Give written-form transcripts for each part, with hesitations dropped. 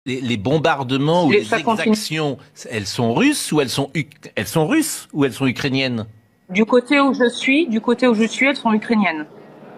Les bombardements ou les Ça continue. exactions, elles sont russes ou elles sont russes ou elles sont ukrainiennes? Du côté où je suis, elles sont ukrainiennes.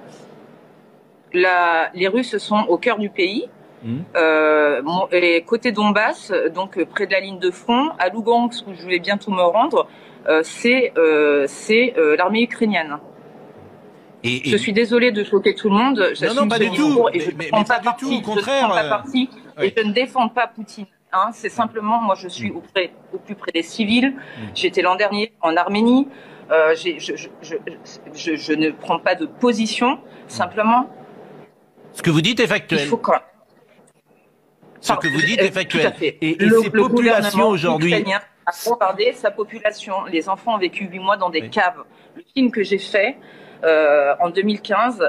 Les Russes sont au cœur du pays. Et côté Donbass, donc près de la ligne de front, à Lugansk, où je vais bientôt me rendre, c'est l'armée ukrainienne. Je suis désolée de choquer tout le monde. Non, pas du tout. Et je ne prends pas parti. Au contraire. Et je ne défends pas Poutine. Hein, c'est simplement, moi, je suis au plus près des civils. J'étais l'an dernier en Arménie. Je ne prends pas de position. Simplement. Ce que vous dites est factuel. Il faut quand Ce que vous dites est factuel. Tout à fait. Et ces populations aujourd'hui a bombardé sa population. Les enfants ont vécu 8 mois dans des caves. Le film que j'ai fait en 2015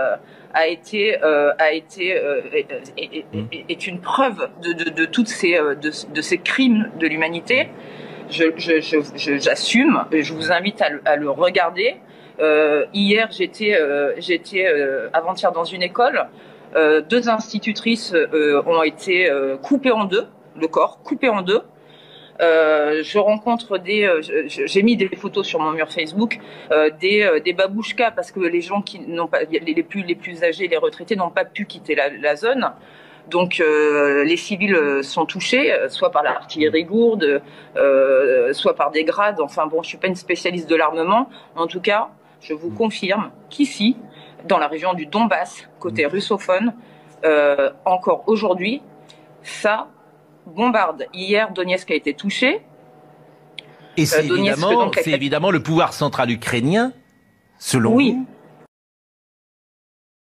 est une preuve de toutes ces crimes de l'humanité. J'assume. Je vous invite à le regarder. Hier, j'étais avant-hier dans une école. 2 institutrices ont été coupées en deux, le corps coupé en deux. Je rencontre j'ai mis des photos sur mon mur Facebook, des babouchkas, parce que les gens qui n'ont pas, les plus âgés, les retraités n'ont pas pu quitter la zone. Donc les civils sont touchés, soit par l'artillerie lourde, soit par des grades. Enfin bon, je suis pas une spécialiste de l'armement. En tout cas, je vous confirme qu'ici, dans la région du Donbass, côté russophone, encore aujourd'hui, ça bombarde. Hier, Donetsk a été touché. Et c'est évidemment le pouvoir central ukrainien, selon vous,